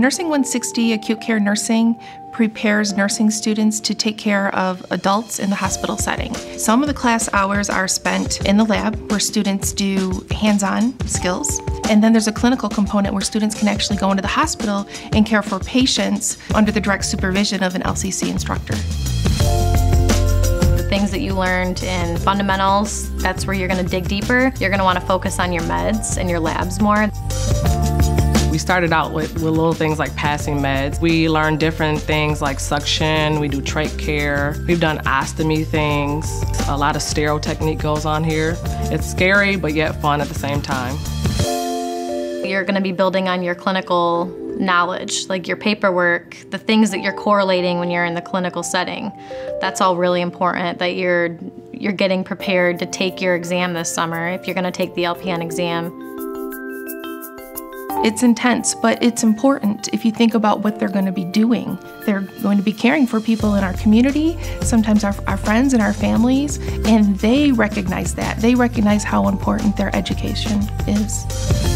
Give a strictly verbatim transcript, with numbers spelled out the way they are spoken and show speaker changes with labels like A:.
A: Nursing one sixty Acute Care Nursing prepares nursing students to take care of adults in the hospital setting. Some of the class hours are spent in the lab where students do hands-on skills. And then there's a clinical component where students can actually go into the hospital and care for patients under the direct supervision of an L C C instructor.
B: The things that you learned in fundamentals, that's where you're going to dig deeper. You're going to want to focus on your meds and your labs more.
C: We started out with, with little things like passing meds. We learned different things like suction, we do trach care, we've done ostomy things. A lot of sterile technique goes on here. It's scary, but yet fun at the same time.
B: You're going to be building on your clinical knowledge, like your paperwork, the things that you're correlating when you're in the clinical setting. That's all really important, that you're, you're getting prepared to take your exam this summer if you're going to take the L P N exam.
A: It's intense, but it's important if you think about what they're going to be doing. They're going to be caring for people in our community, sometimes our, our friends and our families, and they recognize that. They recognize how important their education is.